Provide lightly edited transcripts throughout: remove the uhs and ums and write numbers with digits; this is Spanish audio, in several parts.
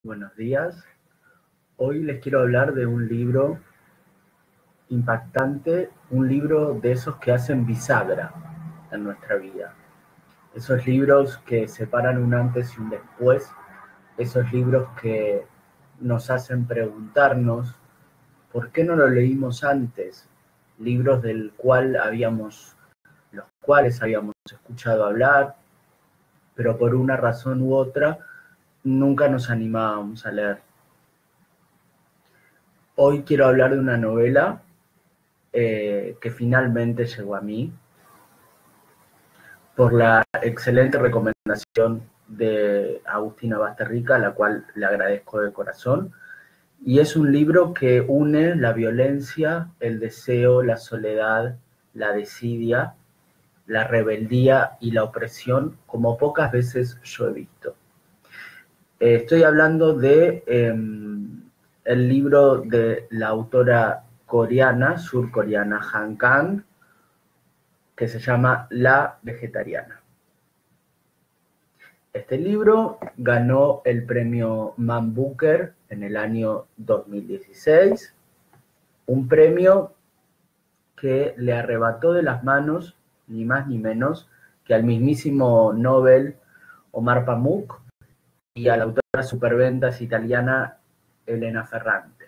Buenos días. Hoy les quiero hablar de un libro impactante, un libro de esos que hacen bisagra en nuestra vida. Esos libros que separan un antes y un después, esos libros que nos hacen preguntarnos ¿por qué no lo leímos antes? Libros los cuales habíamos escuchado hablar, pero por una razón u otra nunca nos animábamos a leer. Hoy quiero hablar de una novela que finalmente llegó a mí por la excelente recomendación de Agustina Basterrica, a la cual le agradezco de corazón. Y es un libro que une la violencia, el deseo, la soledad, la desidia, la rebeldía y la opresión como pocas veces yo he visto. Estoy hablando de el libro de la autora coreana, surcoreana Han Kang, que se llama La Vegetariana. Este libro ganó el premio Man Booker en el año 2016, un premio que le arrebató de las manos ni más ni menos que al mismísimo Nobel Omar Pamuk y a la autora superventas italiana Elena Ferrante.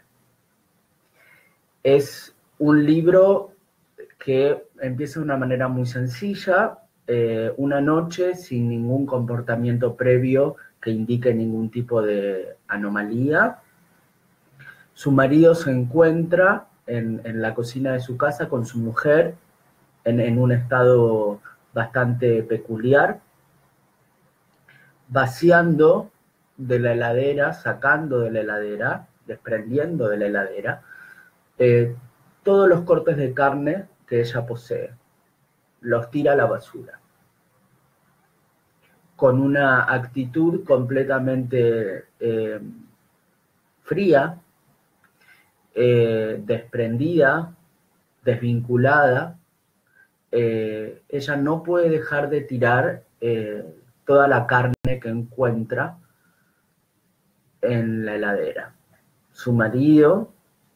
Es un libro que empieza de una manera muy sencilla, una noche sin ningún comportamiento previo que indique ningún tipo de anomalía. Su marido se encuentra en la cocina de su casa con su mujer en un estado bastante peculiar, vaciando de la heladera, sacando de la heladera, desprendiendo de la heladera, todos los cortes de carne que ella posee. Los tira a la basura. Con una actitud completamente fría, desprendida, desvinculada, ella no puede dejar de tirar toda la carne que encuentra en la heladera. Su marido,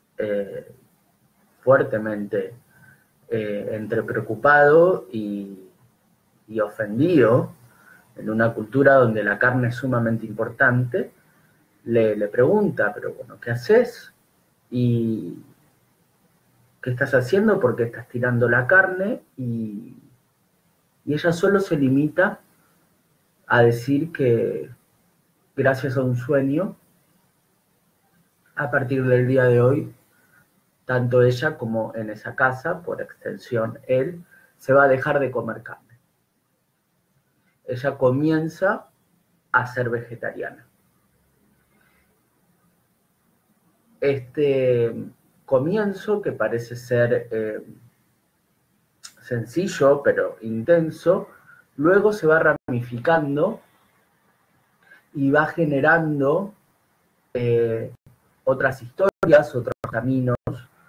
fuertemente entre preocupado y ofendido, en una cultura donde la carne es sumamente importante, le pregunta, pero bueno, ¿qué haces? ¿Y qué estás haciendo? ¿Por qué estás tirando la carne? Y ella solo se limita a decir que gracias a un sueño, a partir del día de hoy, tanto ella como en esa casa, por extensión él, se va a dejar de comer carne. Ella comienza a ser vegetariana. Este comienzo, que parece ser sencillo pero intenso, luego se va ramificando y va generando otras historias, otros caminos,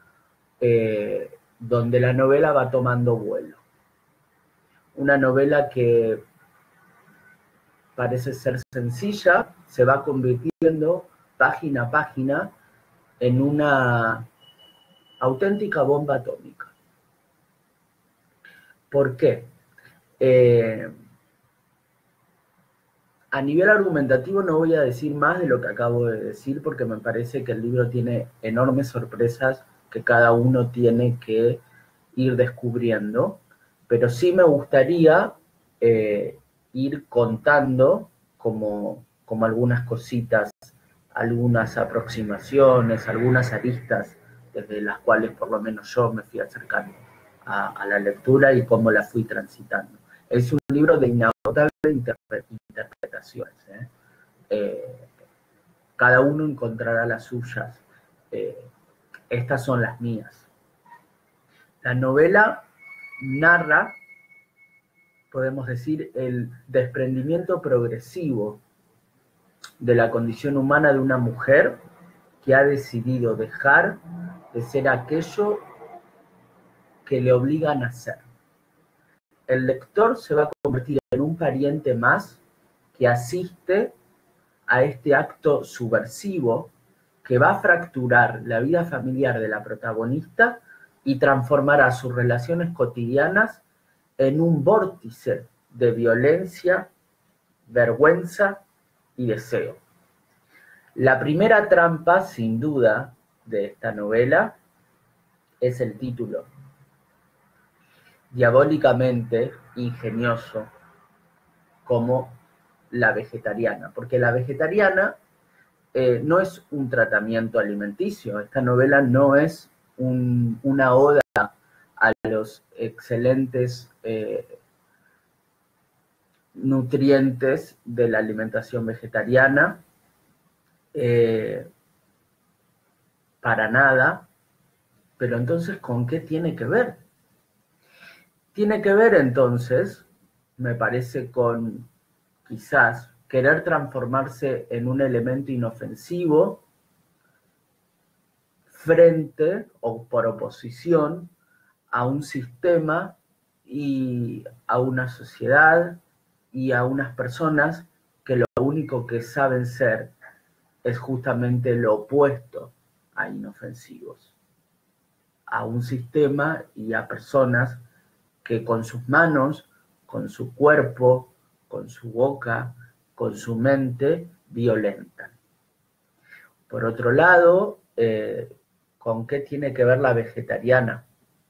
donde la novela va tomando vuelo. Una novela que parece ser sencilla, se va convirtiendo página a página en una auténtica bomba atómica. ¿Por qué? A nivel argumentativo no voy a decir más de lo que acabo de decir porque me parece que el libro tiene enormes sorpresas que cada uno tiene que ir descubriendo, pero sí me gustaría ir contando como algunas cositas, algunas aproximaciones, algunas aristas desde las cuales por lo menos yo me fui acercando a la lectura y cómo la fui transitando. Es un libro de inagotable interpretaciones. Cada uno encontrará las suyas. Estas son las mías. La novela narra, podemos decir, el desprendimiento progresivo de la condición humana de una mujer que ha decidido dejar de ser aquello que le obligan a ser. El lector se va a convertir en un pariente más que asiste a este acto subversivo que va a fracturar la vida familiar de la protagonista y transformará sus relaciones cotidianas en un vórtice de violencia, vergüenza y deseo. La primera trampa, sin duda, de esta novela es el título, diabólicamente ingenioso como La vegetariana, porque la vegetariana no es un tratamiento alimenticio, esta novela no es una oda a los excelentes nutrientes de la alimentación vegetariana, para nada, pero entonces, ¿con qué tiene que ver? Tiene que ver entonces, me parece, con quizás querer transformarse en un elemento inofensivo frente o por oposición a un sistema y a una sociedad y a unas personas que lo único que saben ser es justamente lo opuesto a inofensivos. A un sistema y a personas que con sus manos, con su cuerpo, con su boca, con su mente, violentan. Por otro lado, ¿con qué tiene que ver la vegetariana?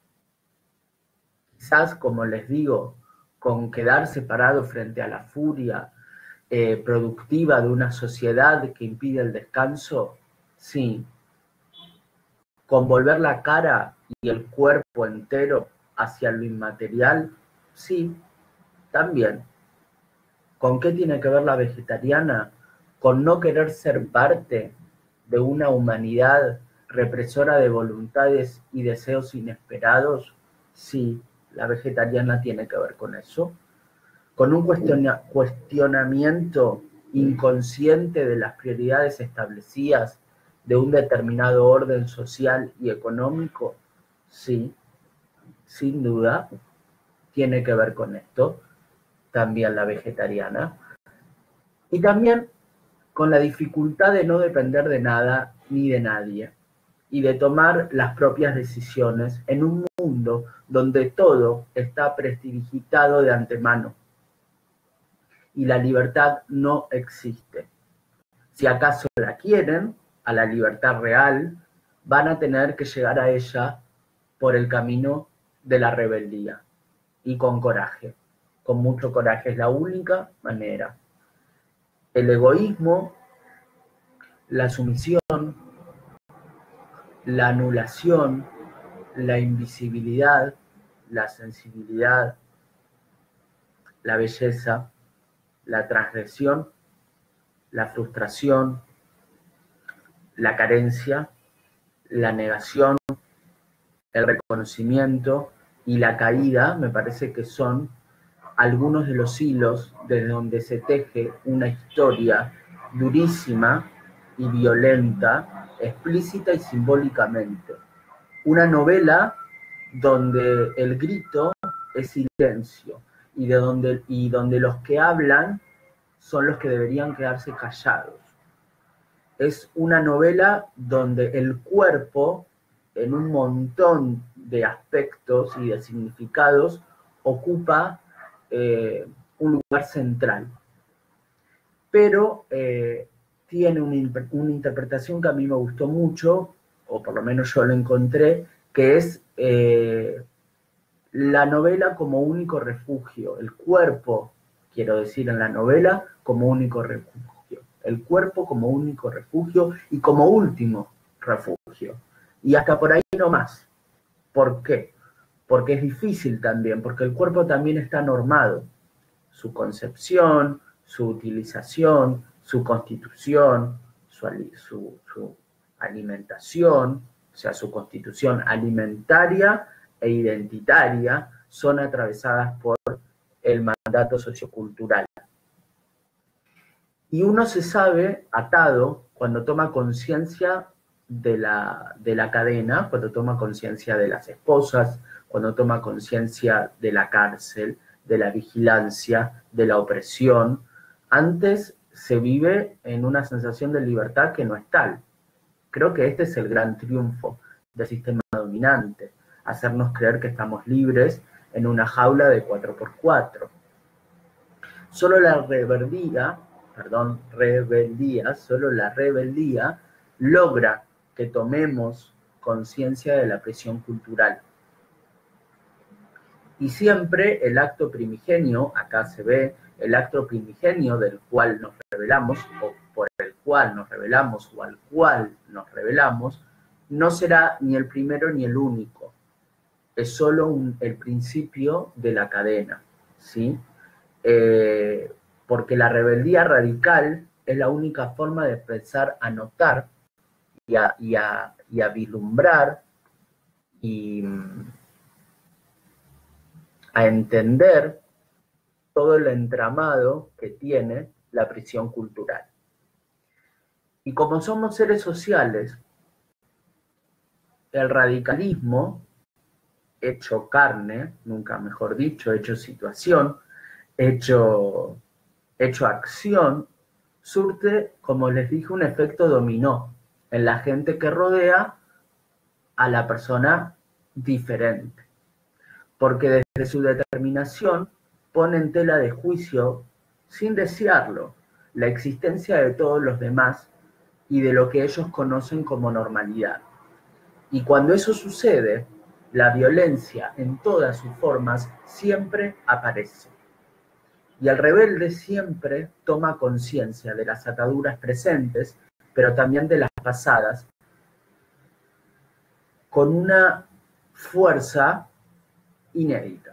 Quizás, como les digo, con quedar separado frente a la furia productiva de una sociedad que impide el descanso, sí. Con volver la cara y el cuerpo entero hacia lo inmaterial, sí, también. ¿Con qué tiene que ver la vegetariana? Con no querer ser parte de una humanidad represora de voluntades y deseos inesperados, sí, la vegetariana tiene que ver con eso. Con un cuestionamiento inconsciente de las prioridades establecidas de un determinado orden social y económico, sí, sin duda, tiene que ver con esto, también la vegetariana. Y también con la dificultad de no depender de nada ni de nadie, y de tomar las propias decisiones en un mundo donde todo está prestidigitado de antemano y la libertad no existe. Si acaso la quieren, a la libertad real, van a tener que llegar a ella por el camino de la rebeldía y con coraje, con mucho coraje, es la única manera. El egoísmo, la sumisión, la anulación, la invisibilidad, la sensibilidad, la belleza, la transgresión, la frustración, la carencia, la negación, el reconocimiento y la caída, me parece que son algunos de los hilos desde donde se teje una historia durísima y violenta, explícita y simbólicamente. Una novela donde el grito es silencio y donde los que hablan son los que deberían quedarse callados. Es una novela donde el cuerpo, en un montón de aspectos y de significados, ocupa un lugar central. Pero tiene una interpretación que a mí me gustó mucho, o por lo menos yo lo encontré, que es la novela como único refugio, el cuerpo, quiero decir, en la novela como único refugio, el cuerpo como único refugio y como último refugio. Y hasta por ahí no más. ¿Por qué? Porque es difícil también, porque el cuerpo también está normado. Su concepción, su utilización, su constitución, su alimentación, o sea, su constitución alimentaria e identitaria, son atravesadas por el mandato sociocultural. Y uno se sabe atado cuando toma conciencia de la cadena, cuando toma conciencia de las esposas, cuando toma conciencia de la cárcel, de la vigilancia, de la opresión. Antes se vive en una sensación de libertad que no es tal. Creo que este es el gran triunfo del sistema dominante, hacernos creer que estamos libres en una jaula de 4x4. Solo la rebeldía logra que tomemos conciencia de la presión cultural. Y siempre el acto primigenio, acá se ve, el acto primigenio del cual nos rebelamos, o por el cual nos rebelamos, o al cual nos rebelamos, no será ni el primero ni el único. Es solo el principio de la cadena, ¿sí? Porque la rebeldía radical es la única forma de empezar a notar y a vislumbrar y a entender todo el entramado que tiene la prisión cultural. Y como somos seres sociales, el radicalismo, hecho carne, nunca mejor dicho, hecho situación, hecho acción, surte, como les dije, un efecto dominó en la gente que rodea a la persona diferente. Porque desde su determinación pone en tela de juicio, sin desearlo, la existencia de todos los demás y de lo que ellos conocen como normalidad. Y cuando eso sucede, la violencia en todas sus formas siempre aparece. Y el rebelde siempre toma conciencia de las ataduras presentes, pero también de las pasadas, con una fuerza inédita.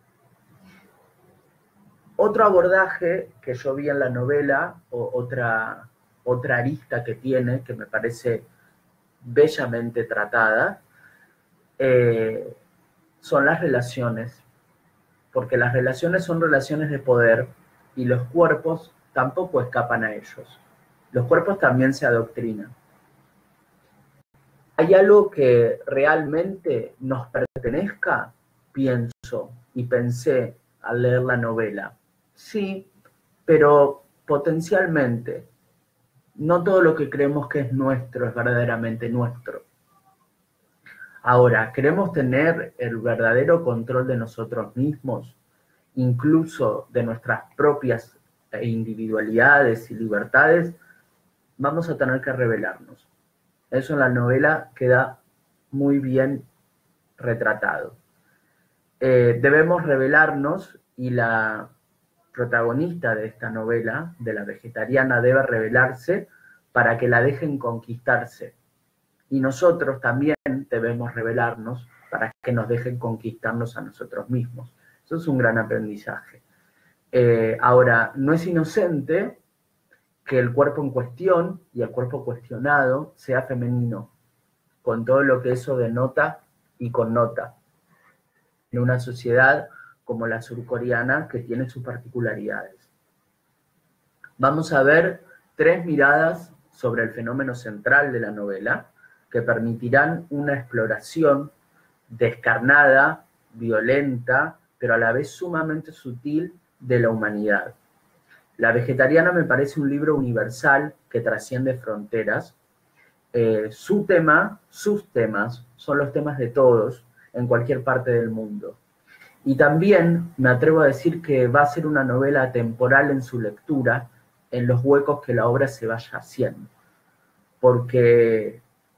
Otro abordaje que yo vi en la novela, o otra arista que tiene, que me parece bellamente tratada, son las relaciones, porque las relaciones son relaciones de poder y los cuerpos tampoco escapan a ellos. Los cuerpos también se adoctrinan. ¿Hay algo que realmente nos pertenezca? Pienso y pensé al leer la novela. Sí, pero potencialmente. No todo lo que creemos que es nuestro es verdaderamente nuestro. Ahora, ¿queremos tener el verdadero control de nosotros mismos, incluso de nuestras propias individualidades y libertades? Vamos a tener que rebelarnos. Eso en la novela queda muy bien retratado. Debemos rebelarnos y la protagonista de esta novela, de la vegetariana, debe rebelarse para que la dejen conquistarse. Y nosotros también debemos rebelarnos para que nos dejen conquistarnos a nosotros mismos. Eso es un gran aprendizaje. Ahora, no es inocente que el cuerpo en cuestión y el cuerpo cuestionado sea femenino, con todo lo que eso denota y connota, en una sociedad como la surcoreana que tiene sus particularidades. Vamos a ver 3 miradas sobre el fenómeno central de la novela que permitirán una exploración descarnada, violenta, pero a la vez sumamente sutil de la humanidad. La vegetariana me parece un libro universal que trasciende fronteras. Sus temas son los temas de todos en cualquier parte del mundo. Y también me atrevo a decir que va a ser una novela atemporal en su lectura, en los huecos que la obra se vaya haciendo. Porque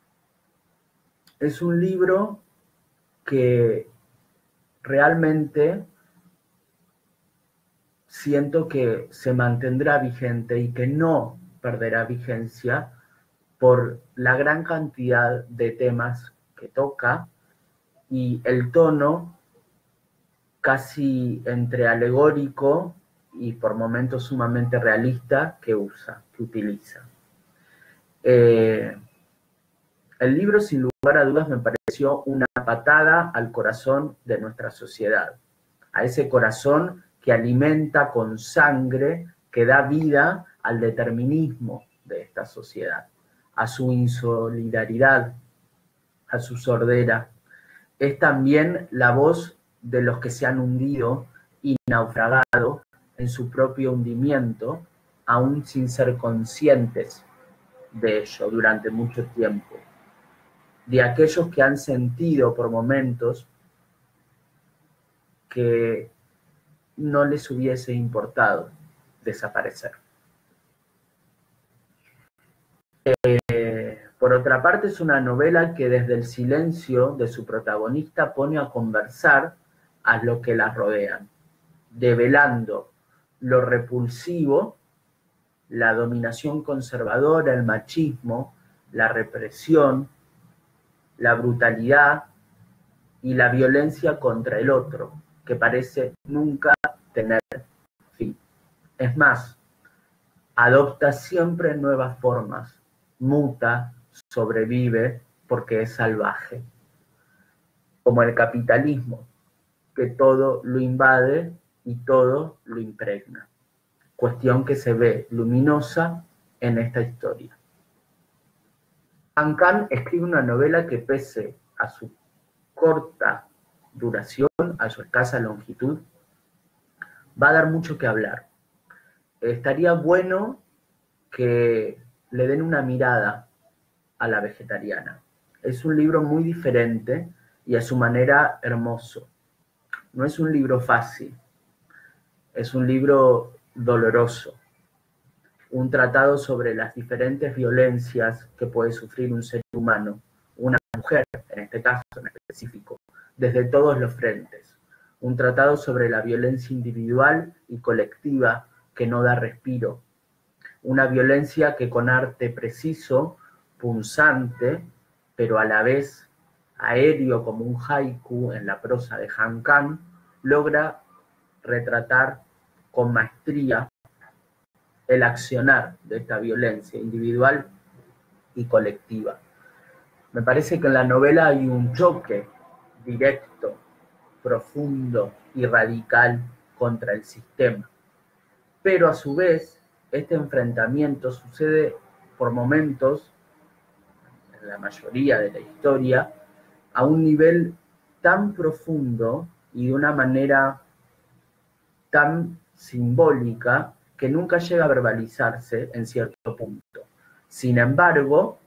es un libro que realmente siento que se mantendrá vigente y que no perderá vigencia por la gran cantidad de temas que toca y el tono casi entre alegórico y por momentos sumamente realista que utiliza. El libro, sin lugar a dudas, me pareció una patada al corazón de nuestra sociedad, a ese corazón que alimenta con sangre, que da vida al determinismo de esta sociedad, a su insolidaridad, a su sordera. Es también la voz de los que se han hundido y naufragado en su propio hundimiento aún sin ser conscientes de ello durante mucho tiempo, de aquellos que han sentido por momentos que no les hubiese importado desaparecer. Por otra parte, es una novela que desde el silencio de su protagonista pone a conversar a lo que la rodean, develando lo repulsivo, la dominación conservadora, el machismo, la represión, la brutalidad y la violencia contra el otro, que parece nunca tener fin. Es más, adopta siempre nuevas formas, muta, sobrevive porque es salvaje, como el capitalismo, que todo lo invade y todo lo impregna. Cuestión que se ve luminosa en esta historia. Han Kang escribe una novela que, pese a su corta duración, a su escasa longitud, va a dar mucho que hablar. Estaría bueno que le den una mirada a La vegetariana. Es un libro muy diferente y a su manera hermoso. No es un libro fácil, es un libro doloroso, un tratado sobre las diferentes violencias que puede sufrir un ser humano, una mujer en este caso en específico, desde todos los frentes. Un tratado sobre la violencia individual y colectiva que no da respiro. Una violencia que con arte preciso, punzante, pero a la vez aéreo como un haiku en la prosa de Han Kang, logra retratar con maestría el accionar de esta violencia individual y colectiva. Me parece que en la novela hay un choque directo, profundo y radical contra el sistema. Pero a su vez, este enfrentamiento sucede por momentos, en la mayoría de la historia, a un nivel tan profundo y de una manera tan simbólica que nunca llega a verbalizarse en cierto punto. Sin embargo,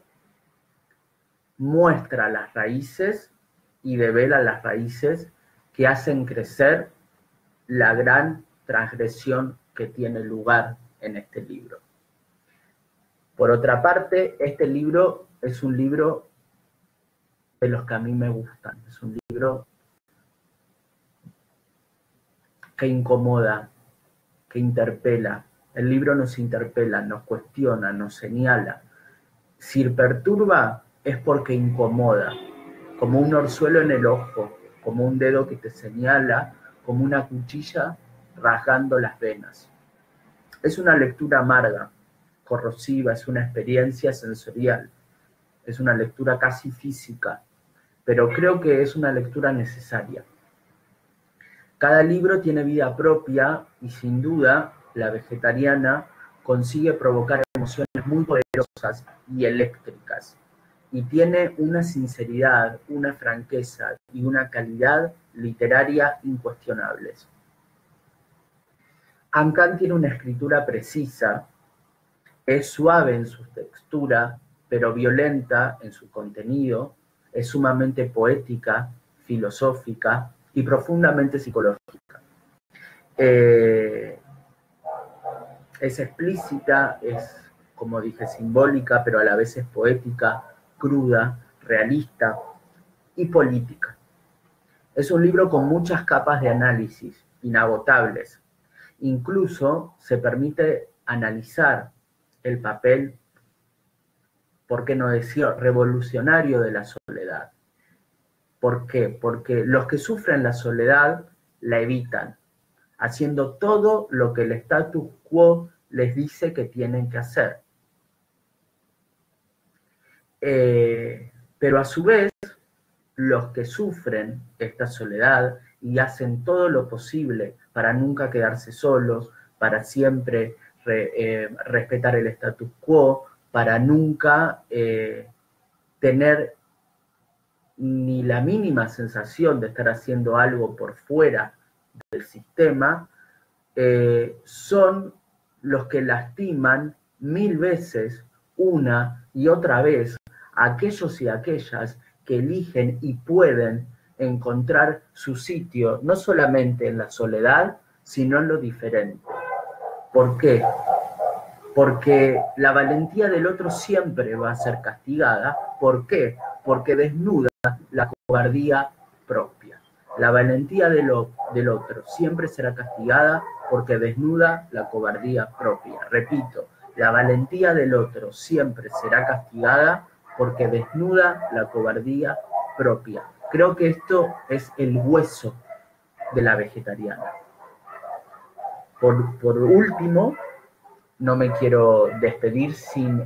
muestra las raíces y devela las raíces que hacen crecer la gran transgresión que tiene lugar en este libro. Por otra parte, este libro es un libro de los que a mí me gustan. Es un libro que incomoda, que interpela. El libro nos interpela, nos cuestiona, nos señala. Si perturba es porque incomoda, como un orzuelo en el ojo, como un dedo que te señala, como una cuchilla rasgando las venas. Es una lectura amarga, corrosiva, es una experiencia sensorial, es una lectura casi física, pero creo que es una lectura necesaria. Cada libro tiene vida propia y sin duda La vegetariana consigue provocar emociones muy poderosas y eléctricas, y tiene una sinceridad, una franqueza y una calidad literaria incuestionables. Han Kang tiene una escritura precisa, es suave en su textura, pero violenta en su contenido, es sumamente poética, filosófica y profundamente psicológica. Es explícita, es, como dije, simbólica, pero a la vez es poética, cruda, realista y política. Es un libro con muchas capas de análisis, inagotables. Incluso se permite analizar el papel, por qué no decir revolucionario, de la soledad. ¿Por qué? Porque los que sufren la soledad la evitan, haciendo todo lo que el status quo les dice que tienen que hacer. Pero a su vez, los que sufren esta soledad y hacen todo lo posible para nunca quedarse solos, para siempre respetar el status quo, para nunca tener ni la mínima sensación de estar haciendo algo por fuera del sistema, son los que lastiman 1000 veces, una y otra vez, a aquellos y aquellas que eligen y pueden encontrar su sitio, no solamente en la soledad, sino en lo diferente. ¿Por qué? Porque la valentía del otro siempre va a ser castigada. ¿Por qué? Porque desnuda la cobardía propia. La valentía del otro siempre será castigada porque desnuda la cobardía propia. Repito, la valentía del otro siempre será castigada porque desnuda la cobardía propia. Creo que esto es el hueso de la vegetariana. Por último, no me quiero despedir sin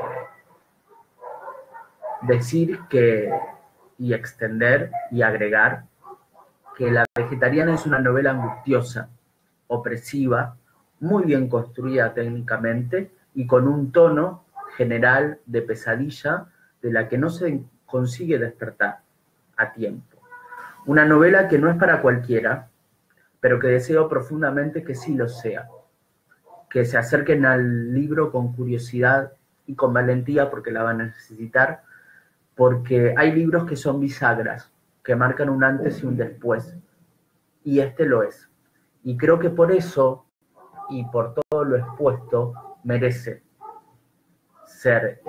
decir que, y extender y agregar que La vegetariana es una novela angustiosa, opresiva, muy bien construida técnicamente y con un tono general de pesadilla de la que no se consigue despertar a tiempo. Una novela que no es para cualquiera, pero que deseo profundamente que sí lo sea. Que se acerquen al libro con curiosidad y con valentía porque la van a necesitar, porque hay libros que son bisagras, que marcan un antes y un después, y este lo es. Y creo que por eso, y por todo lo expuesto, merece ser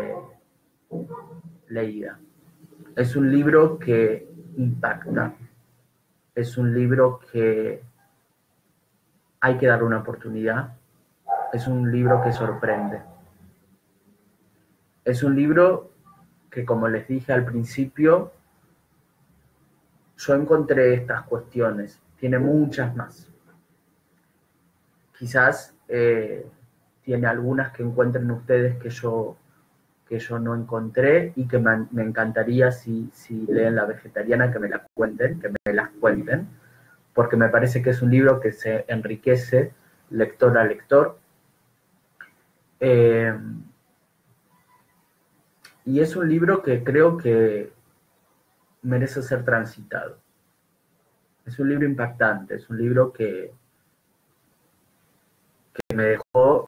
leída. Es un libro que impacta, es un libro que hay que darle una oportunidad, es un libro que sorprende. Es un libro que, como les dije al principio, yo encontré estas cuestiones, tiene muchas más. Quizás tiene algunas que encuentren ustedes que yo no encontré y que me encantaría si leen La vegetariana que me las cuenten, porque me parece que es un libro que se enriquece lector a lector. Y es un libro que creo que merece ser transitado. Es un libro impactante, es un libro que me dejó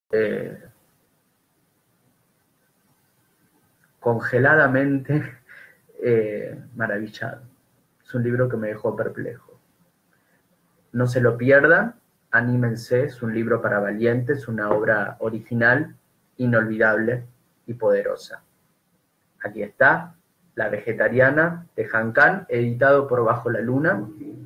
congeladamente maravillado. Es un libro que me dejó perplejo. No se lo pierdan, anímense, es un libro para valientes, una obra original, inolvidable y poderosa. Aquí está, La vegetariana de Han Kang, editado por Bajo la Luna.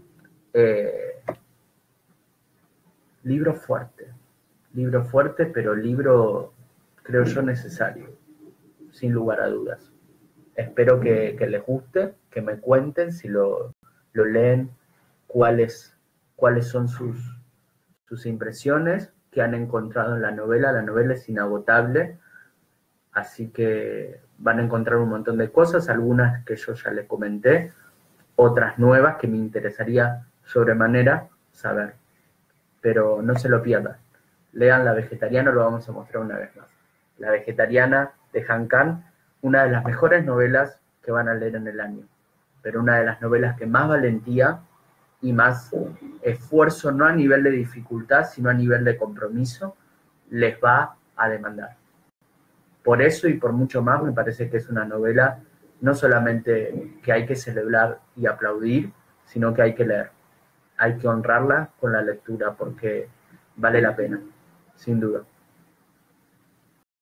Libro fuerte, pero libro, creo yo, necesario, sin lugar a dudas. Espero que les guste, que me cuenten si lo leen, cuáles son sus impresiones, que han encontrado en la novela. La novela es inagotable, así que van a encontrar un montón de cosas, algunas que yo ya les comenté, otras nuevas que me interesaría sobremanera saber. Pero no se lo pierdan. Lean La vegetariana, lo vamos a mostrar una vez más. La vegetariana de Han Kang, una de las mejores novelas que van a leer en el año, pero una de las novelas que más valentía y más esfuerzo, no a nivel de dificultad, sino a nivel de compromiso, les va a demandar. Por eso y por mucho más, me parece que es una novela no solamente que hay que celebrar y aplaudir, sino que hay que leer. Hay que honrarla con la lectura porque vale la pena, sin duda.